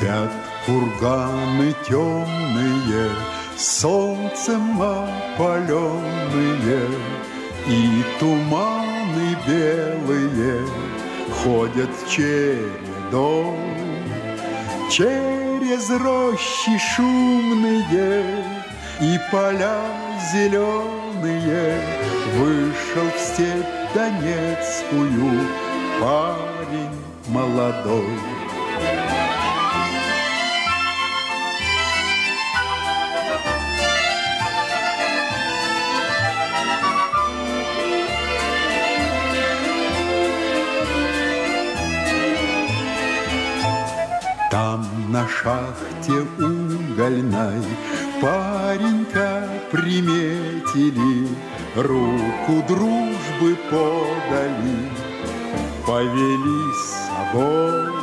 Спят курганы темные, солнцем опаленные, и туманы белые ходят чередой. Через рощи шумные и поля зеленые вышел в степь донецкую парень молодой. Там на шахте угольной паренька приметили, руку дружбы подали, повели с собой.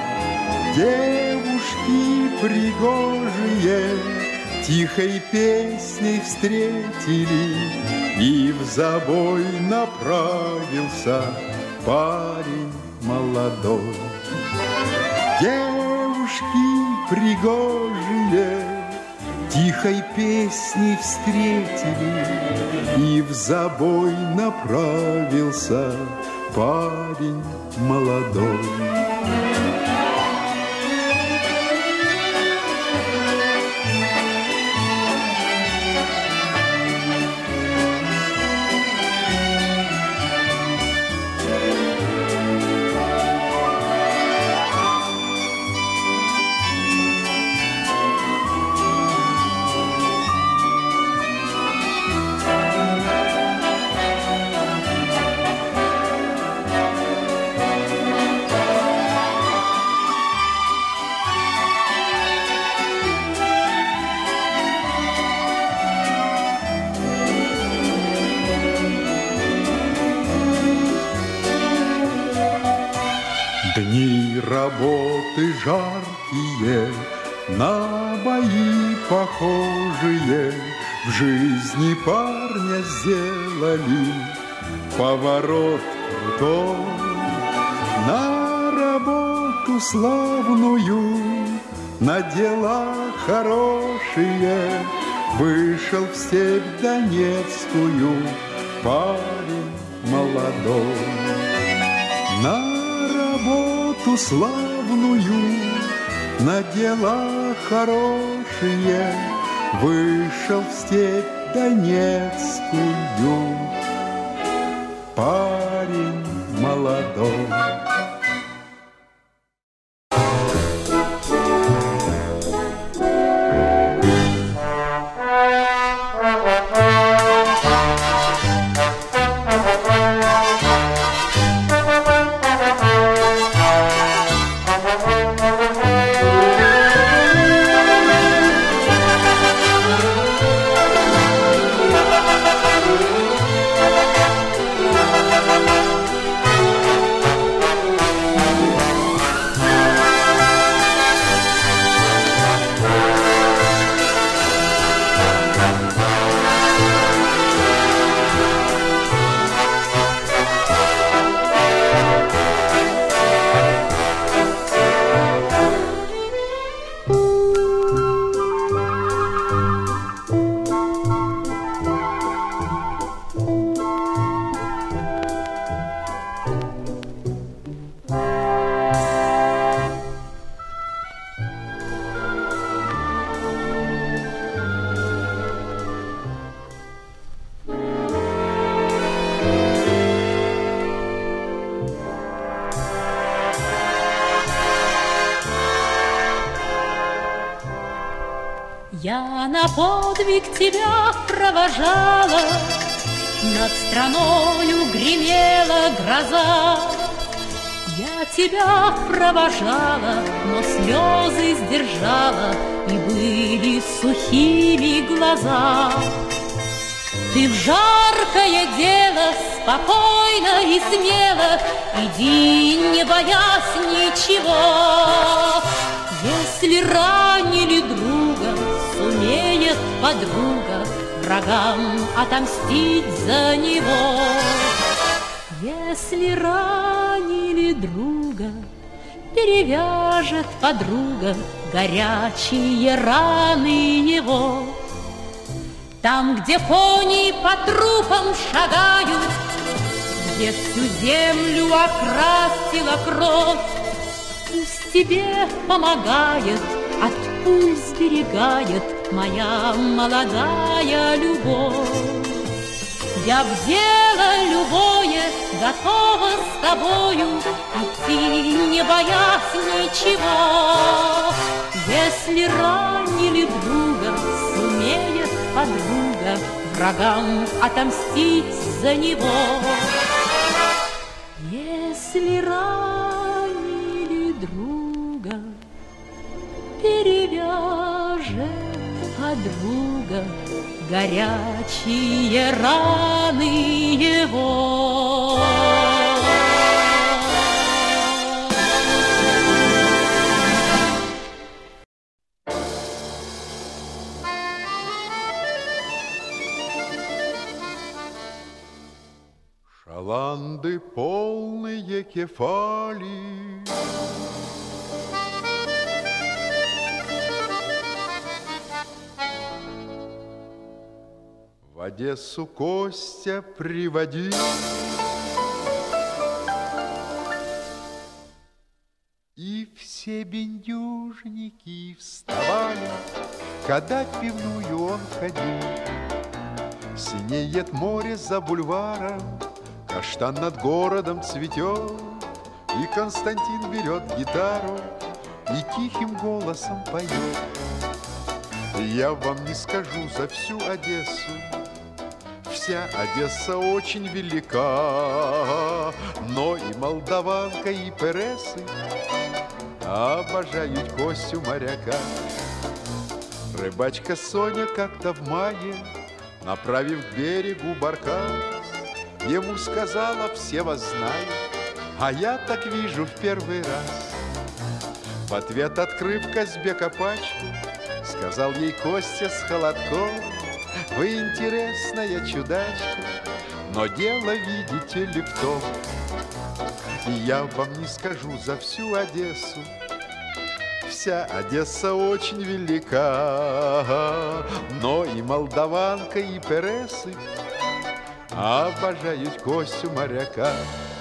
Девушки пригожие тихой песней встретили, и в забой направился парень молодой. Девушки пригожие тихой песней встретили, и в забой направился парень молодой. Дни работы жаркие, на бои похожие, в жизни парня сделали поворот крутой. На работу славную, на дела хорошие вышел в степь донецкую парень молодой. На работу славную, на дела хорошие вышел в степь донецкую парень молодой. Я на подвиг тебя провожала, над страною гремела гроза. Я тебя провожала, но слезы сдержала, и были сухими глаза. Ты в жаркое дело спокойно и смело иди, не боясь ничего. Если ранили друга, сумеет подруга врагам отомстить за него. Если ранили друга, перевяжет подруга горячие раны его. Там, где кони по трупам шагают, где всю землю окрасила кровь, пусть тебе помогает, от пуль сберегает моя молодая любовь. Я в дело любое готова с тобою идти, не боясь ничего. Если ранили друга, сумеет подруга врагам отомстить за него. Если ранили друга, перевяжет подруга горячие раны его. Шаланды полные кефали, в Одессу Костя приводил, и все бендюжники вставали, когда в пивную он ходил. Синеет море за бульваром, каштан над городом цветет, и Константин берет гитару и тихим голосом поет. Я вам не скажу за всю Одессу, вся Одесса очень велика, но и молдаванка, и пересы обожают Костю моряка. Рыбачка Соня как-то в мае, направив к берегу баркас, ему сказала: все вас знают, а я так вижу в первый раз. В ответ, открыв Казбека пачку, сказал ей Костя с холодком: вы интересная чудачка, но дело, видите ли, в том. И я вам не скажу за всю Одессу, вся Одесса очень велика, но и молдаванка, и пересы обожают Костю моряка.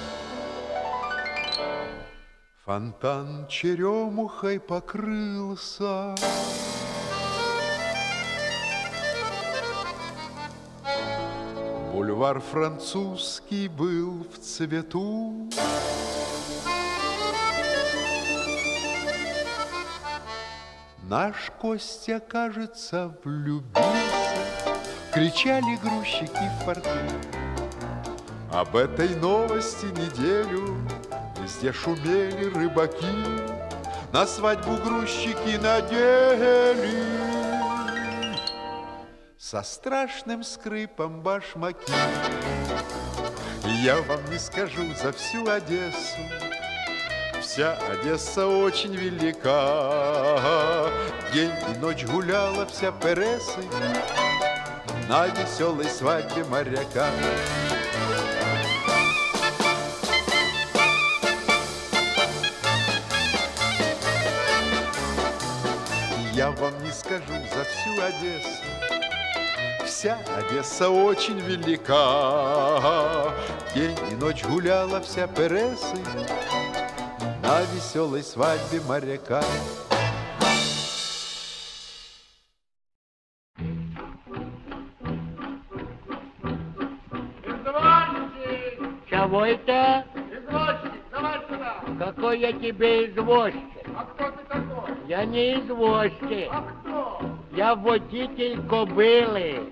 Фонтан черемухой покрылся, бульвар французский был в цвету. Наш Костя, кажется, влюбился, кричали грузчики в порту. Об этой новости неделю везде шумели рыбаки, на свадьбу грузчики надели со страшным скрипом башмаки. Я вам не скажу за всю Одессу, вся Одесса очень велика, день и ночь гуляла вся пересы на веселой свадьбе моряка. Я вам не скажу за всю Одессу, вся Одесса очень велика, день и ночь гуляла вся пересы на веселой свадьбе моряка. Извозчик! Чего это? Извозчик, давай сюда! Какой я тебе извозчик? А кто ты такой? Я не извозчик. А кто? Я водитель кобылы.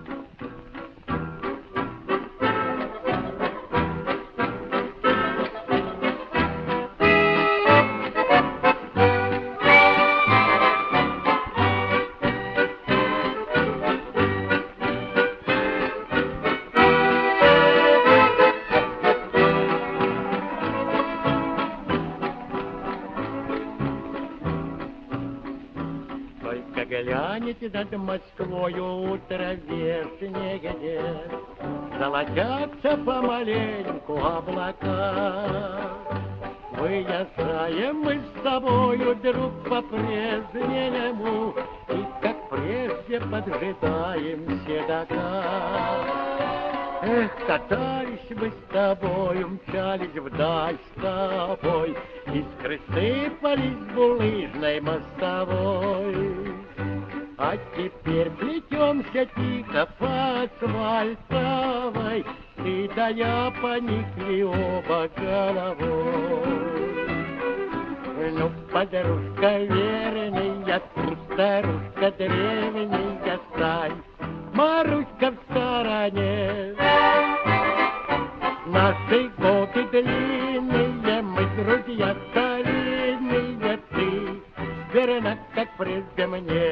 Глянете над Москвою утро вешнее, золотятся помаленьку облака. Выезжаем мы с тобою, друг, по-прежнему, и как прежде поджидаем седока. Эх, катались мы с тобою, мчались вдаль с тобой, искры сыпались с булыжной мостовой. А теперь плетемся тихо по асфальтовой, ты да я поникли оба головой. Ну, подружка верная, старушка древняя, стань, Маруська в стороне. Наши годы длинные, мы друзья старинные, ты верна, как прежде мне.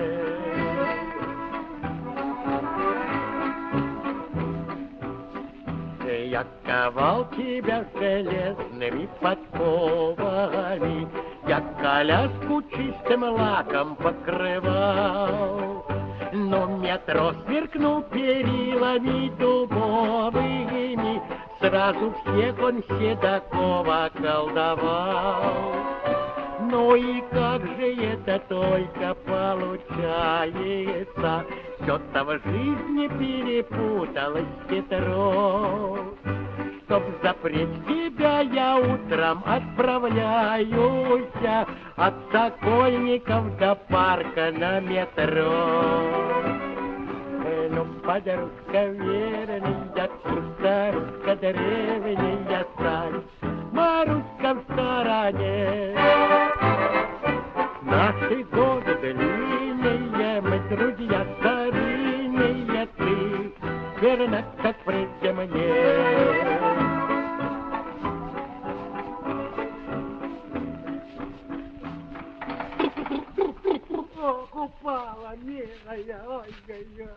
Я ковал тебя железными подковами, я коляску чистым лаком покрывал. Но метро сверкнул перилами дубовыми, сразу всех он седаков околдовал. Ну и как же это только получается, все-то в жизни перепуталось хитро. Чтоб запреть тебя, я утром отправляюсь от Сокольников до парка на метро. Ну, подружка верная, старушка древняя, стань, Маруська в стороне. Наши годы длинные, мы друзья старинные, ты верна, как прежде мне. Ох, упала, милая, ой-ой-ой.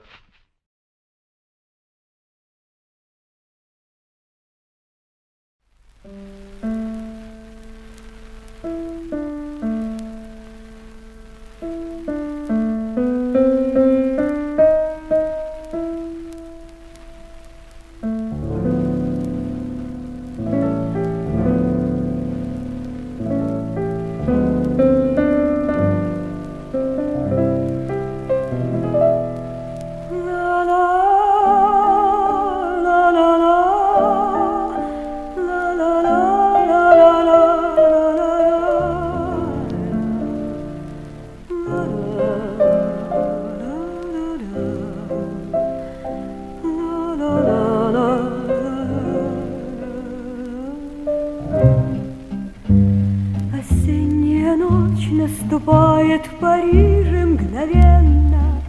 Наступает в Париже мгновенно,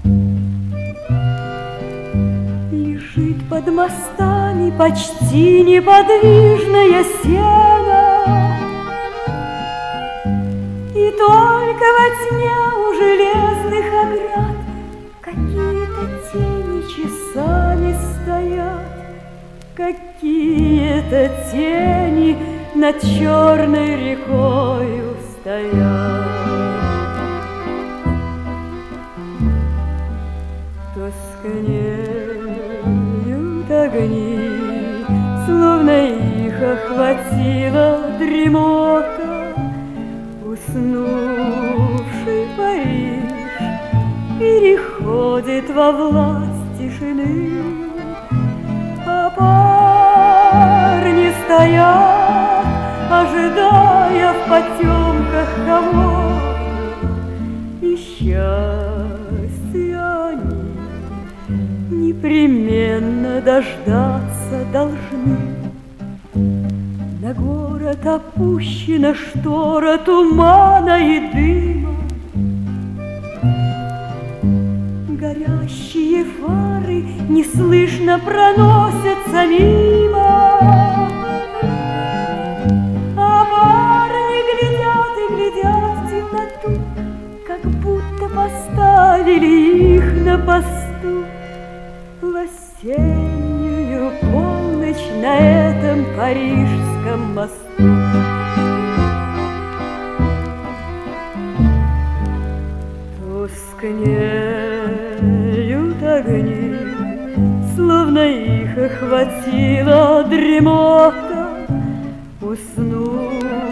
лежит под мостами почти неподвижное сено, и только во тьме у железных оград какие-то тени часами стоят, какие-то тени над черной рекою стоят. Тускнеют огни, словно их охватила дремота. Уснувший Париж переходит во власть тишины, а парни стоят, ожидая в потемках кого-то, и счастья они непременно дождаться должны. На город опущена штора тумана и дыма, горящие фары неслышно проносятся мимо, а парни глядят и глядят в темноту, как будто поставили их на посту в осеннюю полночь на этом парижском мосту. Тускнеют огни, словно их охватила дремота. Уснувший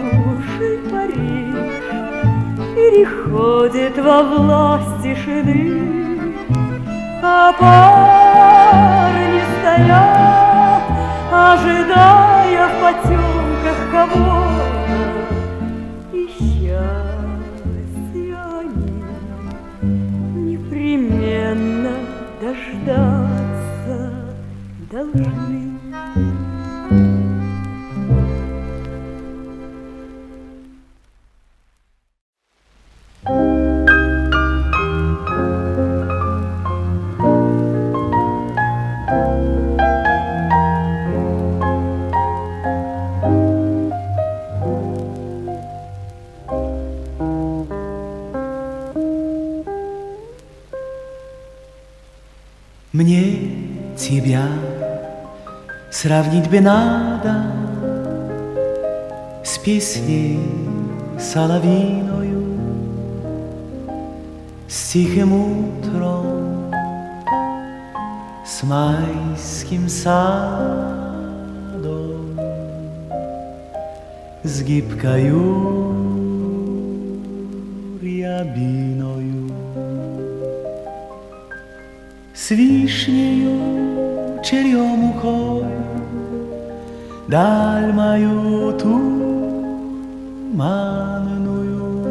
приходит во власть тишины, а парни стоят, ожидая в потемках кого-то, и счастья они непременно дождаться должны. Мне тебя сравнить бы надо с песней соловьиною, с тихим утром, с майским садом, с гибкою рябиною, с вишнею черемухою, даль мою туманную,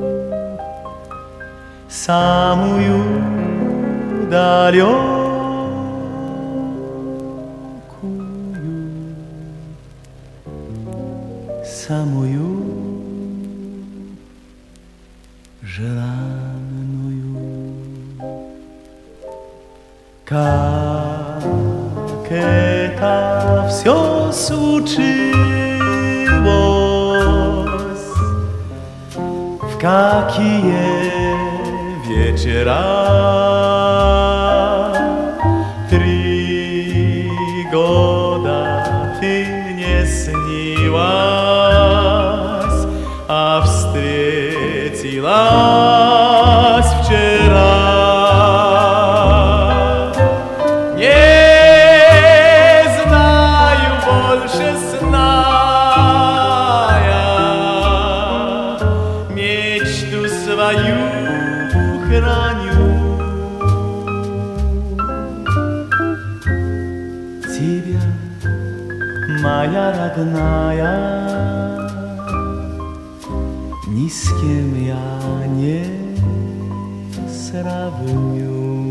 самую далекую, самую желанную. Как это все случилось, в какие вечера 3 года ты мне снилась, а встретилась вчера. Моя родная, ни с кем я не сравню.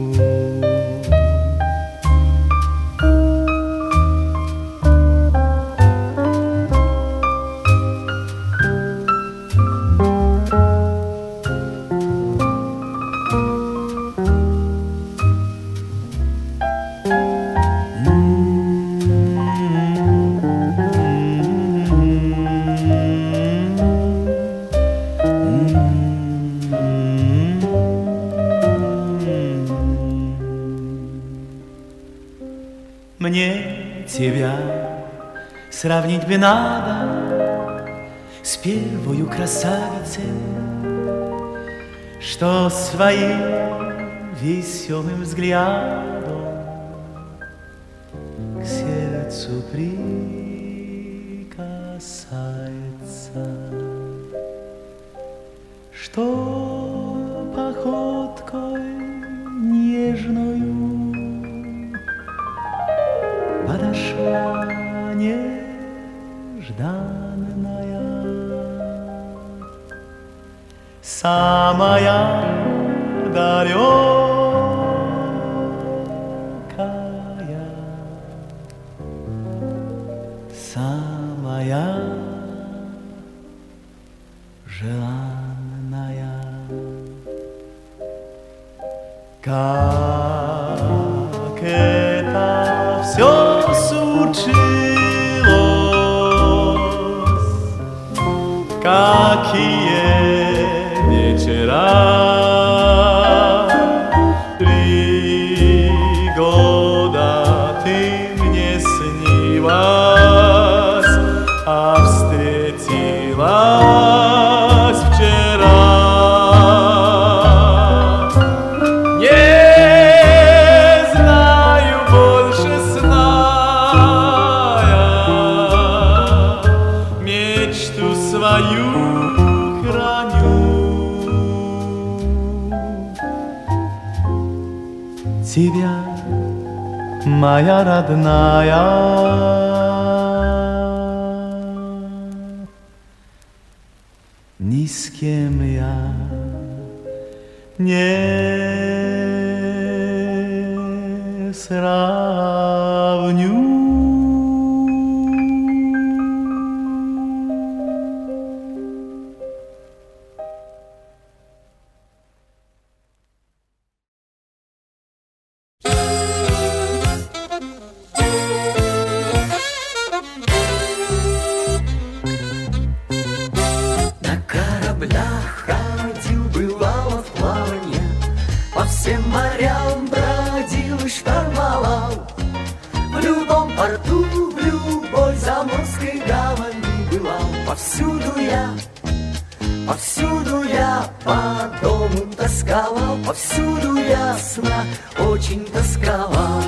Мне тебя сравнить бы надо с первою красавицей, что своим веселым взглядом к сердцу прикасается, что походкой нежною подошла нежданная, самая далекая, самая желанная. Как это все случилось, какие вечера 3 года ты мне снилась, а встретилась вчера. Свою храню. тебя, моя родная. Ни с кем я не сравню. Всем морям бродил и штормовал, в любом порту, в любой заморской гавани бывал. Повсюду я по дому тосковал, повсюду ясно очень тосковал.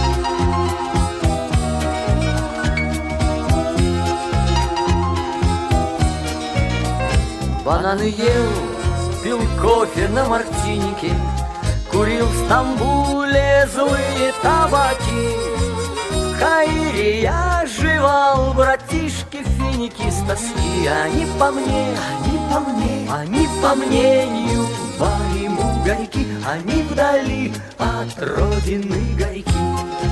Бананы ел, пил кофе на мартинике, курил в Стамбуле злые табаки. В Каире я жевал, братишки, финики с тоски. Они по мне, они по мнению Бариму горьки, они вдали от родины горьки.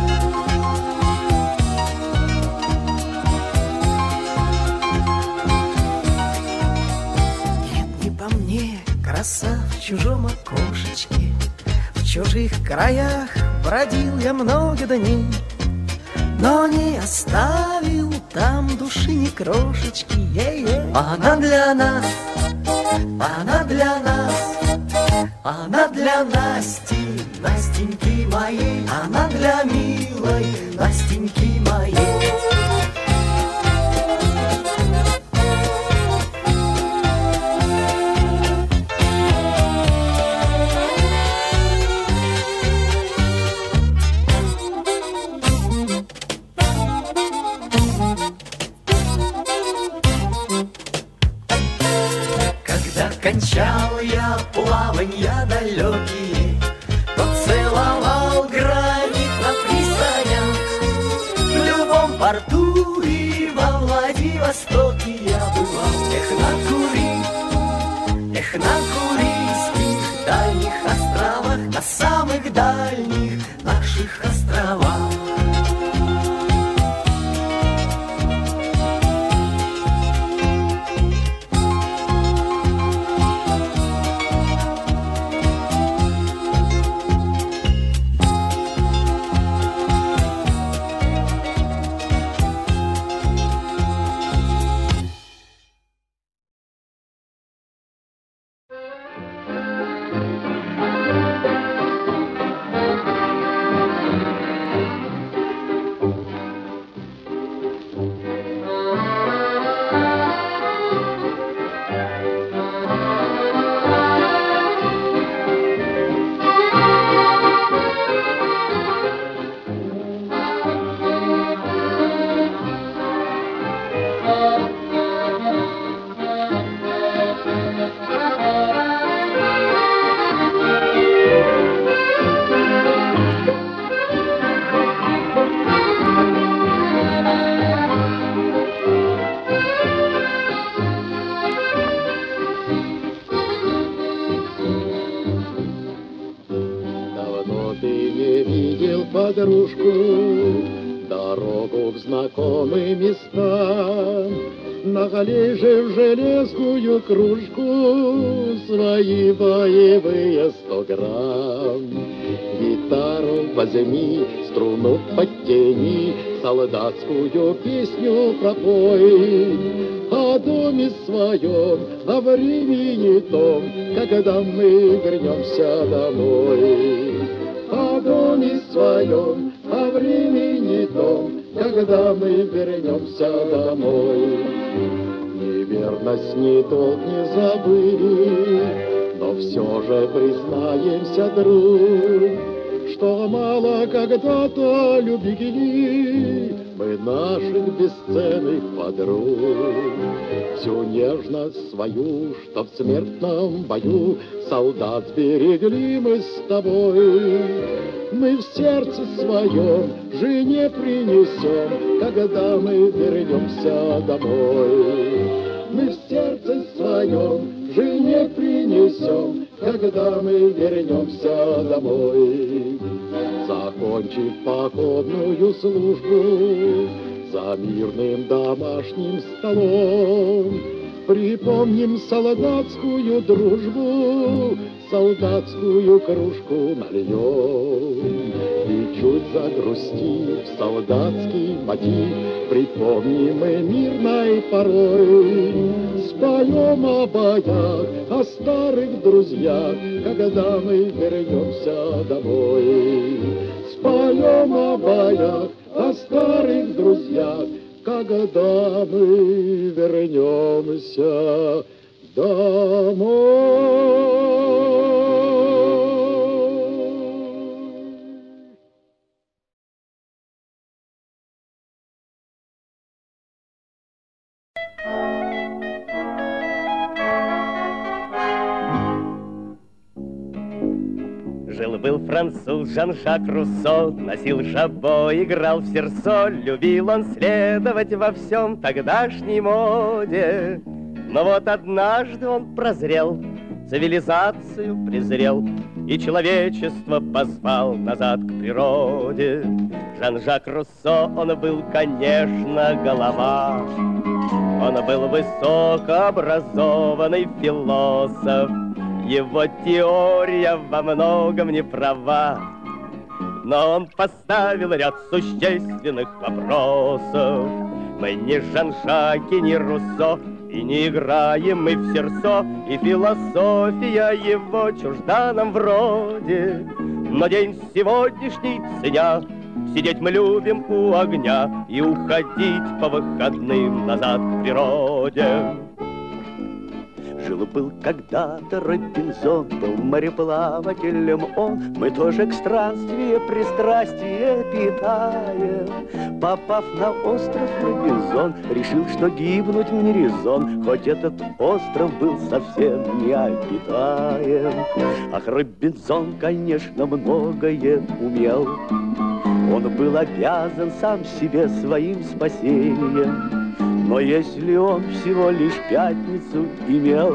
Нет, не по мне, краса в чужом окошечке. В чужих краях бродил я много дней, но не оставил там души ни крошечки. Она для нас, она для нас, она для Насти, Настеньки моей, она для милой Настеньки моей. Кончал я плаванья далекие, то целовал гранит на пристанях. В любом порту и во Владивостоке я бывал. Эх, на Курильских дальних островах, на самых дальних наших островах. Подружку, дорогу в знакомые места, налей же в железную кружку свои боевые 100 грамм. Гитару возьми, струну подтяни, солдатскую песню пропой о доме своем, о времени том, когда мы вернемся домой. О доме своем, о времени том, когда мы вернемся домой. Ни верность, ни долг не забыли, но все же признаемся, друг, что мало когда-то любили, мы наших бесценных подруг. Всю нежность свою, что в смертном бою солдат сберегли мы с тобой. Мы в сердце своем жене принесем, когда мы вернемся домой. Мы в сердце своем жене принесем, когда мы вернемся домой. Закончив походную службу, за мирным домашним столом припомним солдатскую дружбу, солдатскую кружку нальем. И чуть загрустив солдатский мотив, припомним мы мирной порой. Споем о боях, о старых друзьях, когда мы вернемся домой. Споем о боях, о старых друзьях, когда мы вернемся домой. Жил-был француз Жан-Жак Руссо, носил жабо, играл в серсо, любил он следовать во всем тогдашней моде. Но вот однажды он прозрел, цивилизацию презрел и человечество позвал назад к природе. Жан-Жак Руссо, он был, конечно, голова, он был высокообразованный философ. Его теория во многом не права, но он поставил ряд существенных вопросов. Мы не Жан-Жаки, не Руссо, и не играем мы в серсо, и философия его чужда нам вроде. Но день сегодняшний ценя, сидеть мы любим у огня и уходить по выходным назад к природе. Жил-был когда-то Робинзон, был мореплавателем он. Мы тоже к странствию пристрастие питаем. Попав на остров Робинзон, решил, что гибнуть не резон, хоть этот остров был совсем необитаем. Ах, Робинзон, конечно, многое умел. Он был обязан сам себе своим спасением. Но если он всего лишь пятницу имел,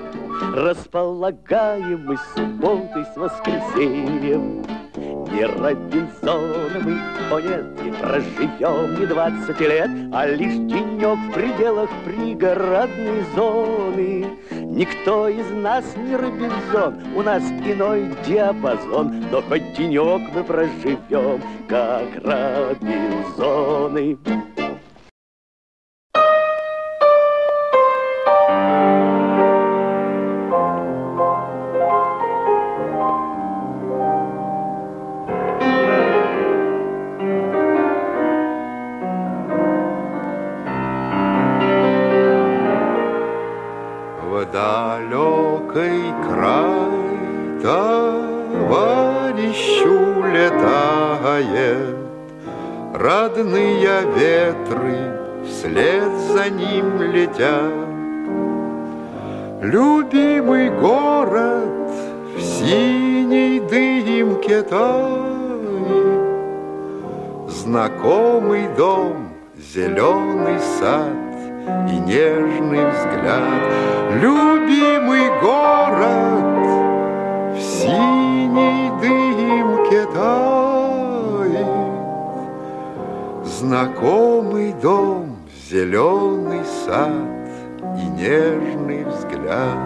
располагаем мы субботой с воскресеньем. Не Робинзона мы, о нет, не проживем не 20 лет, а лишь денек в пределах пригородной зоны. Никто из нас не Робинзон, у нас иной диапазон, но хоть денек мы проживем, как Робинзоны. Далекий край товарищу летает, родные ветры вслед за ним летят. Любимый город в синей дымке тает, знакомый дом, зеленый сад и нежный взгляд. Любимый город в синей дымке тает, знакомый дом, зеленый сад и нежный взгляд.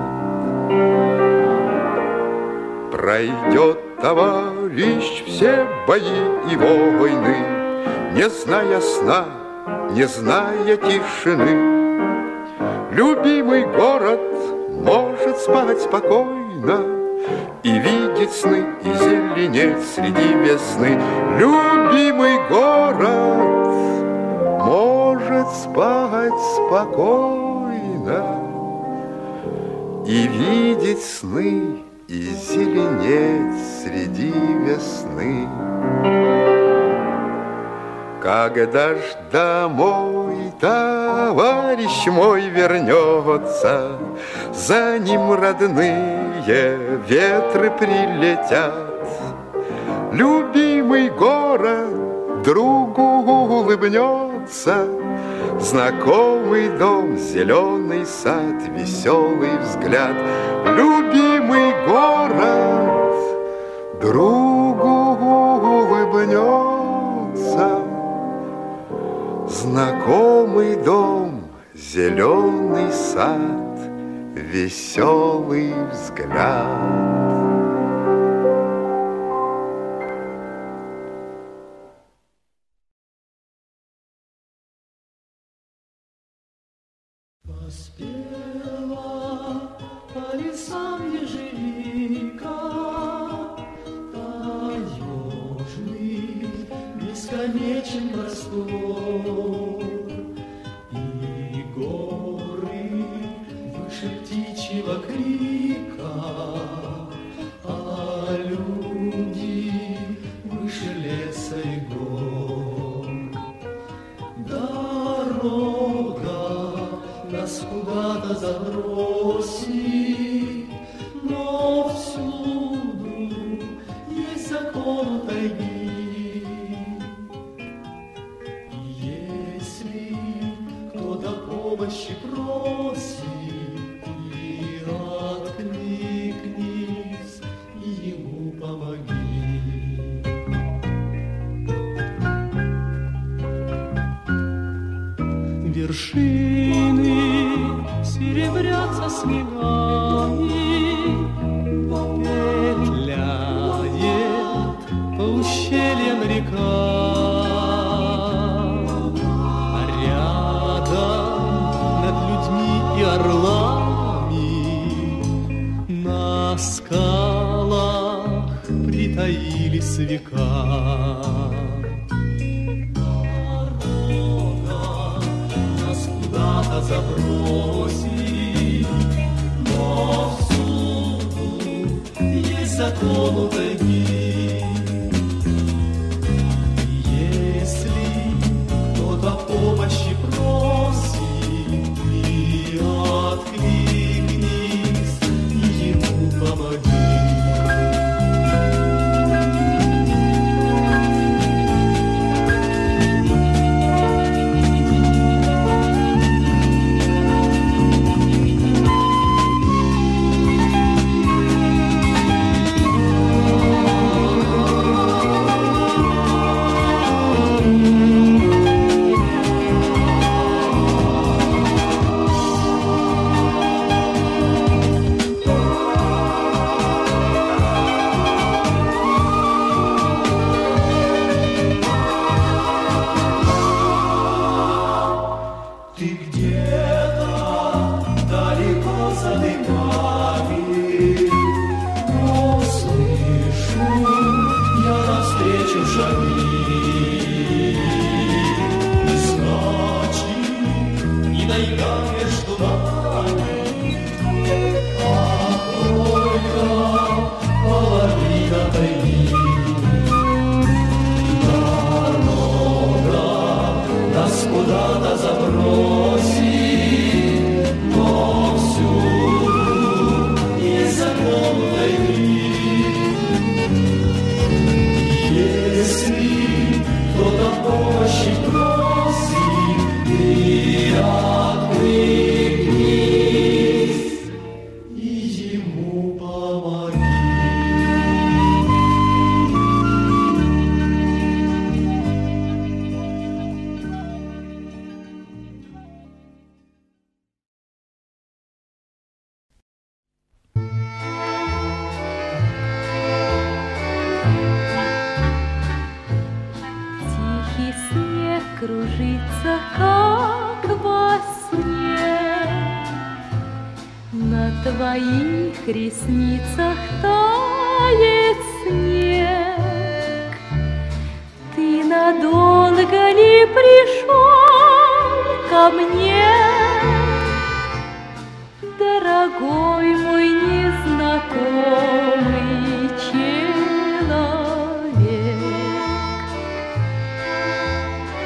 Пройдет товарищ все бои и войны, не зная сна, не зная тишины. Любимый город может спать спокойно и видеть сны, и зеленеть среди весны. Любимый город может спать спокойно и видеть сны, и зеленеть среди весны. Когда ж домой товарищ мой вернется, за ним родные ветры прилетят. Любимый город другу улыбнется, знакомый дом, зеленый сад, веселый взгляд. Любимый город другу улыбнется, знакомый дом, зеленый сад, веселый взгляд. Поспела по лесам ежевика, таежный бесконечен простор, и горы выше птичьего крика, а люди выше леса и гор. Дорога нас куда-то забросит, но всюду есть закон тайги. Если кто-то помощи просит, ты откликнись и ему помоги. Вершины серебрятся снегами, петляет по ущельям река, а рядом над людьми и орлами на скалах притаились века. Забросить, но всюду есть закон у тайги. Если кто-то помощи просит, ты откликнись и ему помоги. Кружится, как во сне, на твоих ресницах тает снег. Ты надолго ли пришел ко мне, дорогой мой незнакомый человек?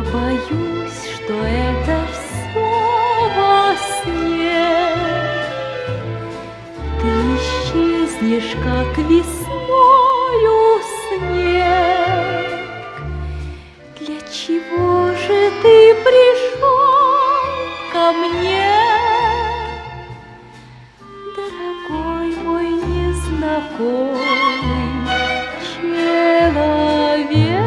Боюсь, что это все во сне. Ты исчезнешь, как весною снег. Для чего же ты пришел ко мне, дорогой мой незнакомый человек?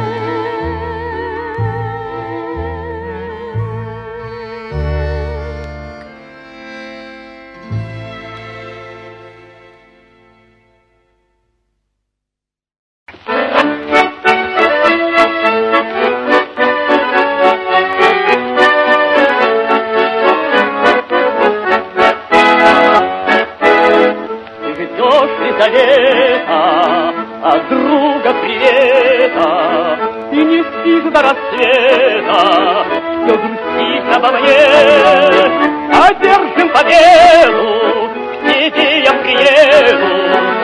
От друга привета, и не спишь до рассвета, все грустишь обо мне. Одержим победу, к тебе я приеду,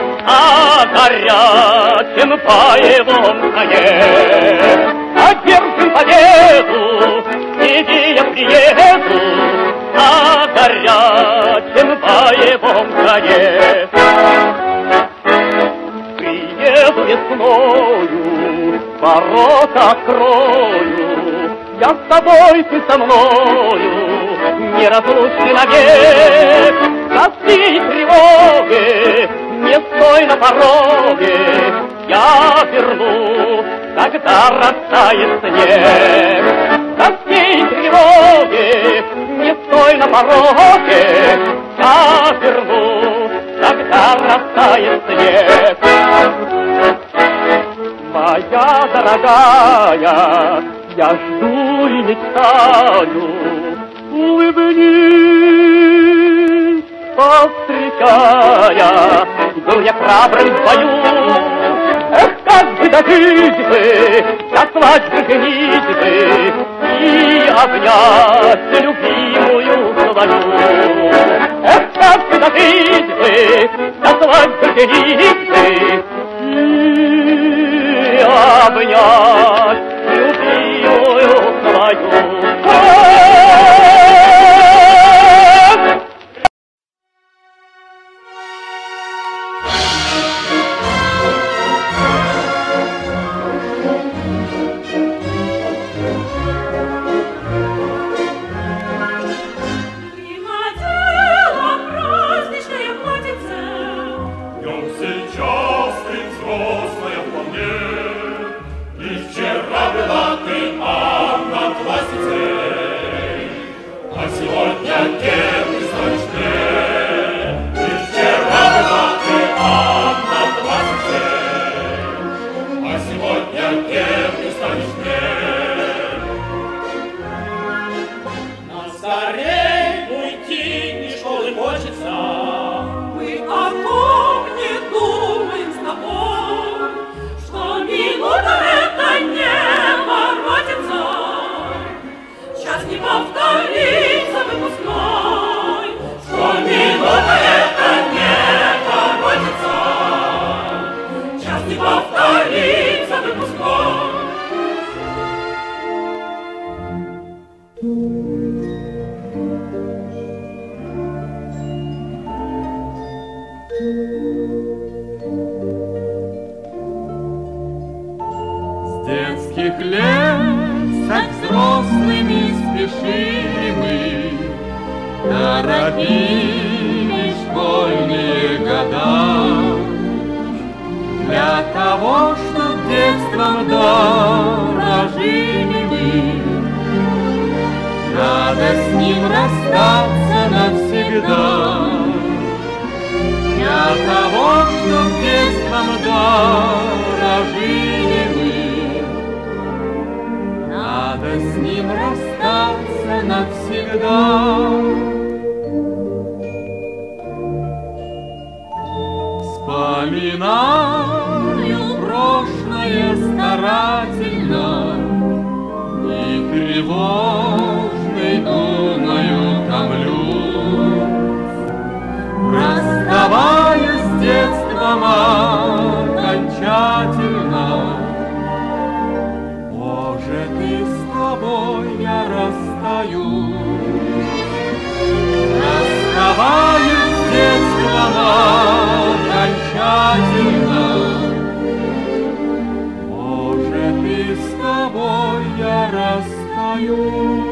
горячем боевом коне. Одержим победу, к тебе я приеду, горячем боевом коне. Весною ворота открою, я с тобой, ты со мною, неразлучны навек. Тоски и тревоги, не стой на пороге, я верну, когда растает снег. Тоски и тревоги, не стой на пороге, я верну, когда растает снег. Моя дорогая, я жду и мечтаю, улыбнись, повстречая. Был я храбрым в бою, эх, как бы дожить бы до свадьбы, женитьбы и обнять любимую свою. Эх, как бы дожить бы до свадьбы, женитьбы обнять любимую свою. Вспоминаю прошлое старательно и тревожный думаю томлюсь, расставаясь с детством окончательно. Боже, ты ты с тобой я расстаюсь. Расставаясь с детства окончательно, может, и с тобой я расстаюсь.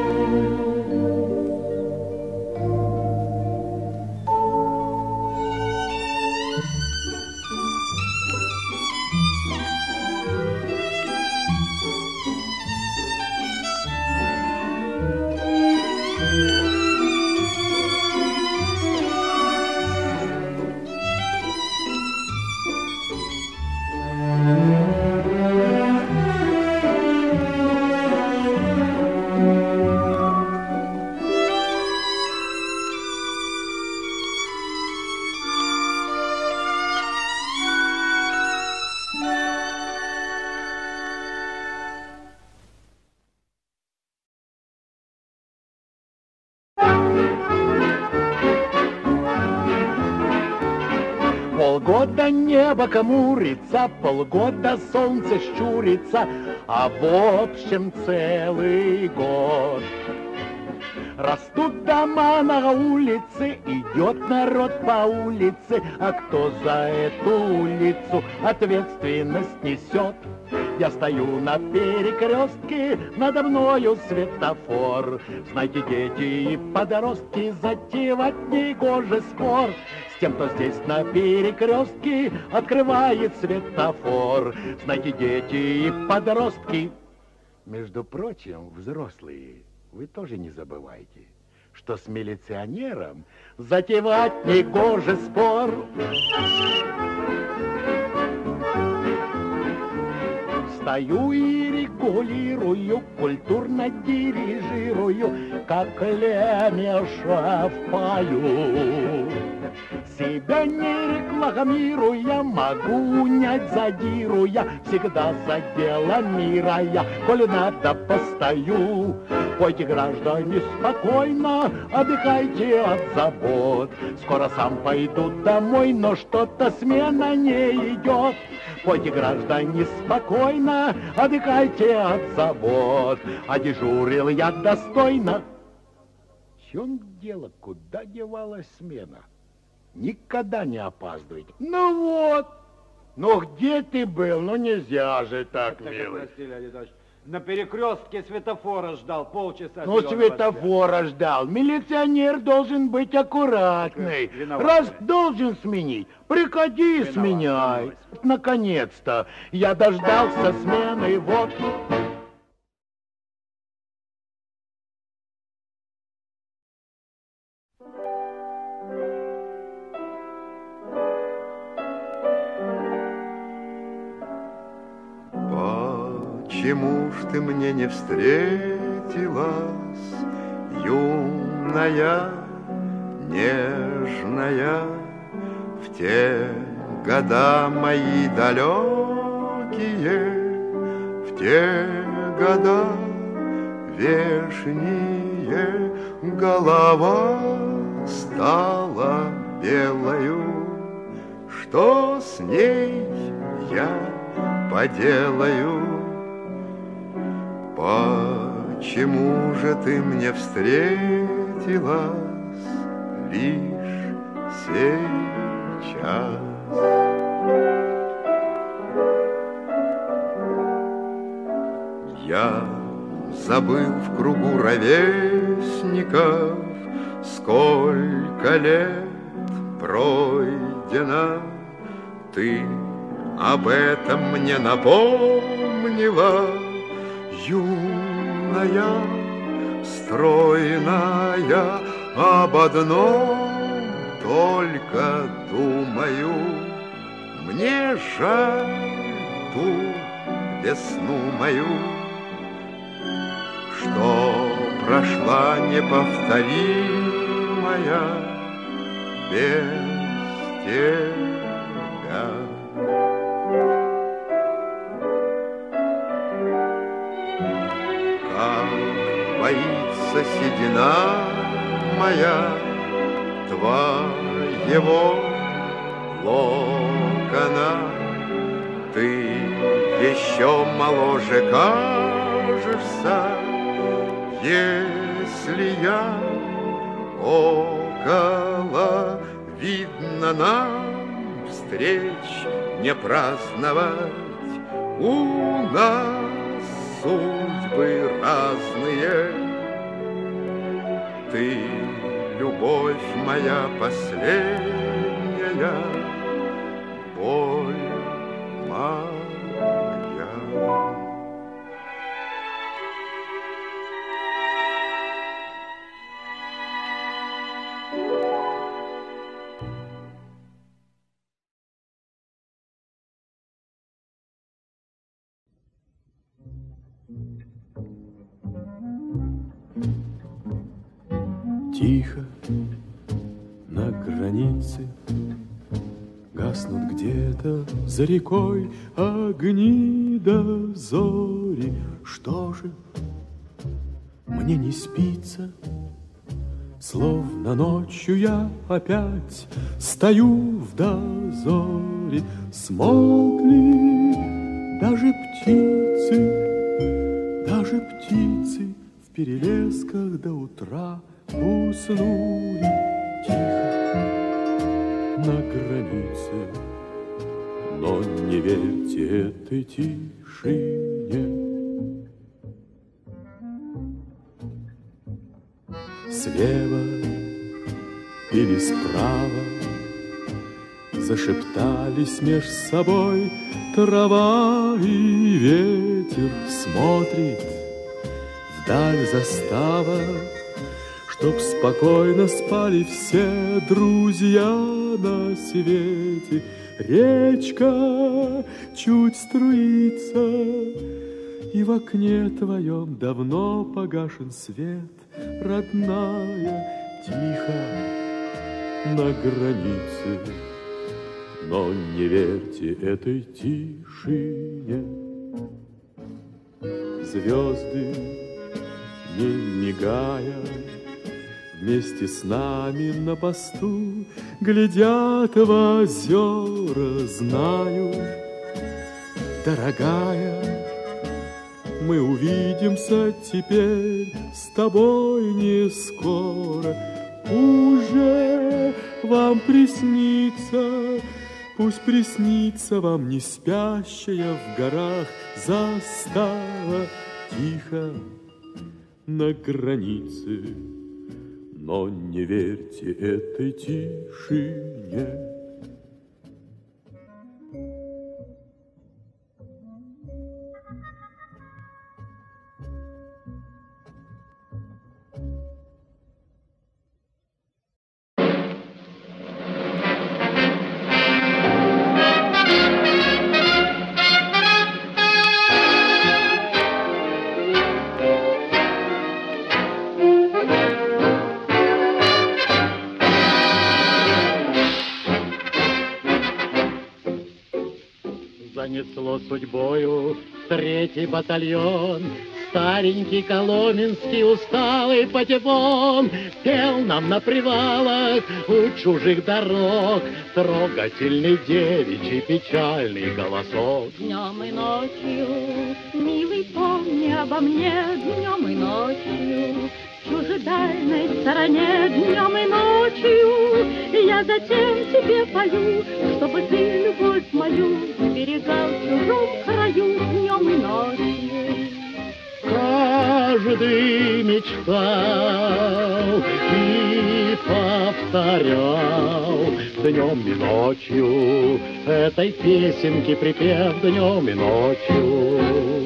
Полгода небо хмурится, полгода солнце щурится, а в общем целый год. Растут дома на улице, идет народ по улице, а кто за эту улицу ответственность несет? Я стою на перекрестке, надо мною светофор. Знаете, дети и подростки, затевать негоже спор с тем, кто здесь на перекрестке открывает светофор. Знаете, дети и подростки, между прочим, взрослые, вы тоже не забывайте, что с милиционером затевать негоже спор. Стою и регулирую, культурно дирижирую, как Лемеша в пою. Себя не рекламируя, могу унять задируя, всегда за дело мира я, коли надо, постою. Пойте, граждане, спокойно, отдыхайте от забот. Скоро сам пойду домой, но что-то смена не идет. Пойте, граждане, спокойно, отдыхайте от забот. А дежурил я достойно. В чем дело, куда девалась смена? Никогда не опаздывайте. Ну вот, ну где ты был? Ну нельзя же так, милый. Прости, Леонид Ильич. На перекрестке светофора ждал полчаса. Ну, светофора ждал. Милиционер должен быть аккуратный. Раз должен сменить, приходи и сменяй. Наконец-то я дождался смены, вот. Почему ж ты мне не встретилась, юная, нежная, в те года мои далекие, в те года вешние, голова стала белою. Что с ней я поделаю? Почему же ты мне встретилась лишь сейчас? Я забыл в кругу ровесников, сколько лет пройдено. Ты об этом мне напомнила, юная, стройная, об одном только думаю. Мне жаль ту весну мою, что прошла неповторимая без тебя. Как боится седина моя твоего локона, ты еще моложе тревожишься, если я около, видно нам встреч не праздновать. У нас судьбы разные. Ты, любовь моя последняя, боль моя. Тихо на границе гаснут где-то за рекой огни до зори. Что же мне не спится? Словно ночью я опять стою в дозоре. Смолкли даже птицы в перелесках до утра уснули. Тихо на границе, но не верьте этой тишине. Слева или справа зашептались меж собой трава и ветер. Смотрит вдаль застава, чтоб спокойно спали все друзья на свете. Речка чуть струится, и в окне твоем давно погашен свет. Родная, тихо на границе, но не верьте этой тишине. Звезды, не мигая, вместе с нами на посту глядят в озера. Знаю, дорогая, мы увидимся теперь с тобой не скоро. Уже вам приснится, пусть приснится вам не спящая в горах застава. Тихо на границе, но не верьте этой тишине. Занесло судьбою 3-й батальон, старенький коломенский усталый патефон пел нам на привалах у чужих дорог трогательный девичий печальный голосок. Днем и ночью, милый, помни обо мне, днем и ночью, в чужедальной стороне, днем и ночью, я затем тебе пою, чтобы ты любовь мою берегал в чужом краю днем и ночью. Каждый мечтал и повторял днем и ночью этой песенки припев днем и ночью.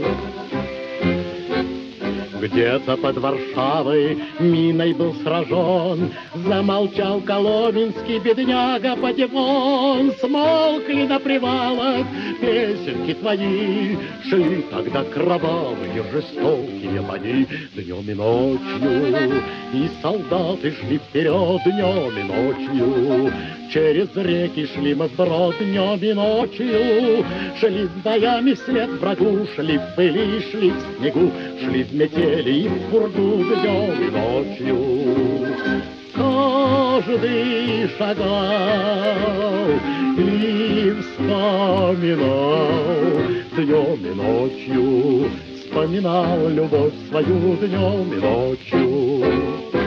Где-то под Варшавой миной был сражен, замолчал коломенский бедняга патефон. Смолкли на привалах песенки твои, шли тогда кровавые жестокие бои днем и ночью. И солдаты шли вперед днем и ночью, через реки шли мы вброд днем и ночью. Шли с боями вслед врагу, шли в пыли, шли в снегу, шли в метели и в пургу днем и ночью. Каждый шагал и вспоминал днем и ночью вспоминал любовь свою днем и ночью.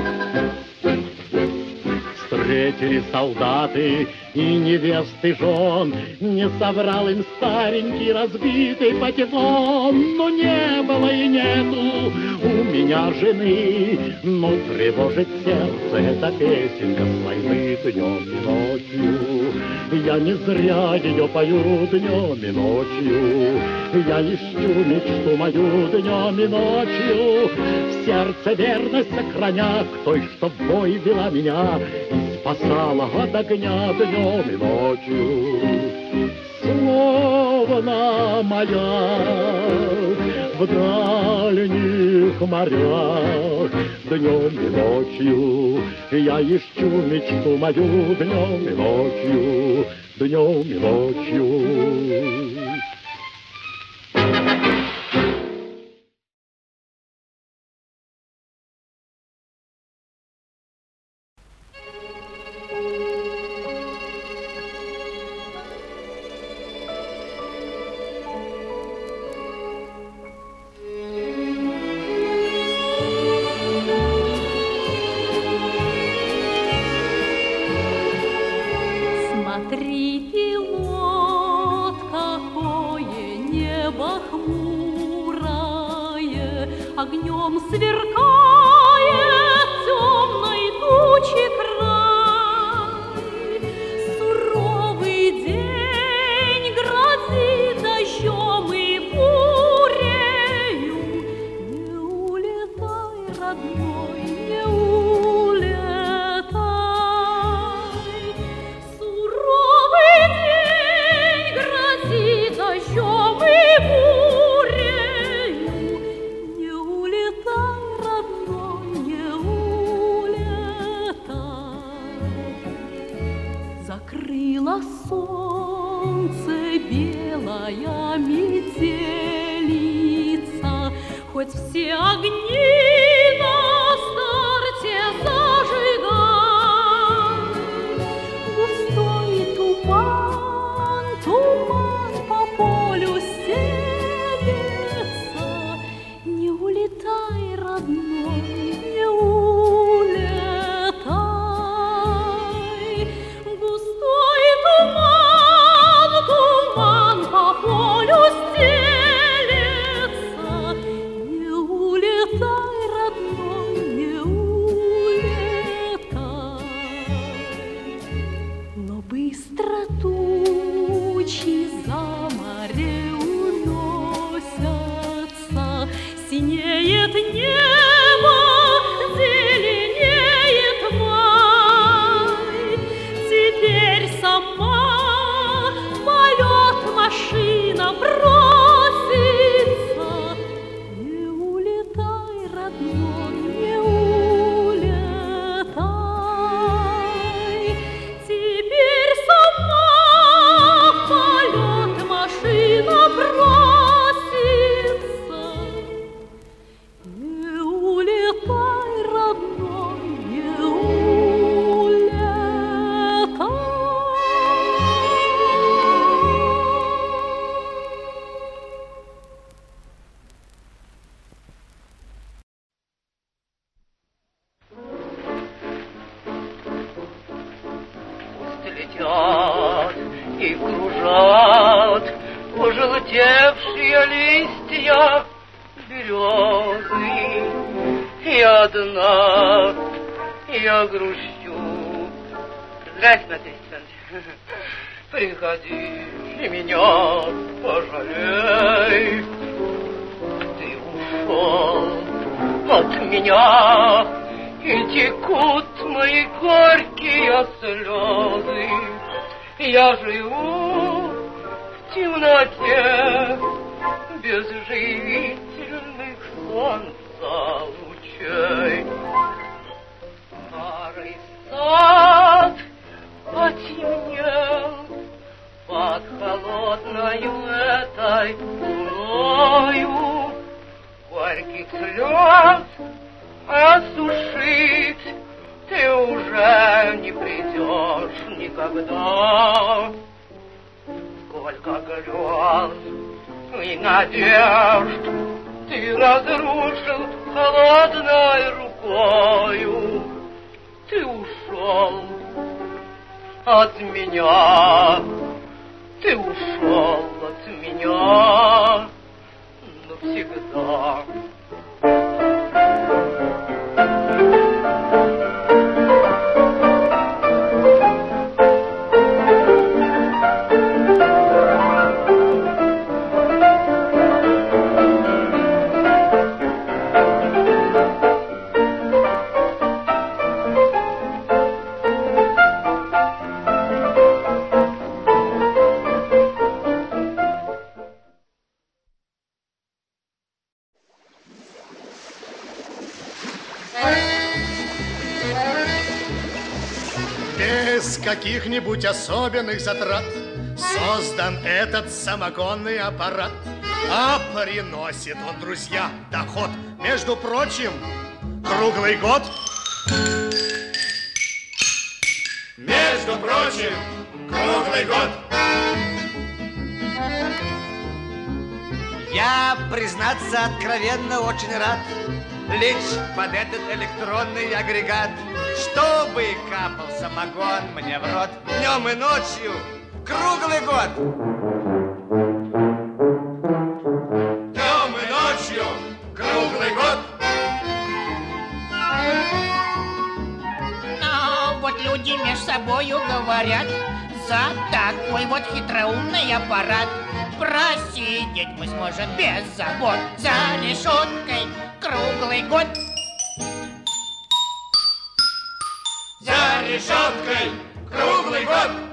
Встретили солдаты и невесты жен, не соврал им старенький разбитый патефон. Но не было и нету у меня жены, но тревожит сердце эта песенка с войны днем и ночью. Я не зря ее пою днем и ночью, я ищу мечту мою днем и ночью. В сердце верность сохраня к той, что в бой вела меня и спасала от огня днем и ночью. Словно маяк в дальних морях днем и ночью я ищу мечту мою днем и ночью, днем и ночью. Смотри, пилот, какое небо хмурое, огнем сверкает темной тучи край. Суровый день грозит дождем и бурею. Не улетай, родной, не улетай. Суровый день грозит дождем и бурею. Не улетай, родной, не улетай. Закрыло солнце белая метелица, хоть все огни на старте зажигай. Густой туман, туман по полю стелется. Не улетай, родной, не улетай. Густой туман, туман по полю стелется. Не улетай, родной, не улетай. Но быстро тучи за море уносятся, синеет небо, зеленеет май. Теперь сама в полет машина бросится. Не улетай, родной, не улетай. Теперь сама в полет машина бросится. Не улетай, родной, не улетай. Пусть летят и кружат пожелтевшие листья березы. И одна я грущу. Здрасте, Матвей Александрович. Приходи и меня пожалей. Ты ушел от меня, и текут мои горькие слезы. Я живу в темноте без живительных солнца лучей. Старый сад потемнел под холодною этой луною. Горьких слез осушить ты уже не придешь никогда. Сколько грез и надежд ты разрушил холодной рукою. Ты ушел от меня, ты ушел от меня навсегда. Без каких-нибудь особенных затрат создан этот самогонный аппарат. А приносит он, друзья, доход, между прочим, круглый год. Между прочим, круглый год. Я, признаться, откровенно очень рад лечь под этот электронный агрегат, чтобы капал самогон мне в рот днем и ночью круглый год. Днем и ночью круглый год. Ну, вот люди между собою говорят, за такой вот хитроумный аппарат просидеть мы сможем без забот за решеткой круглый год. За решеткой круглый год.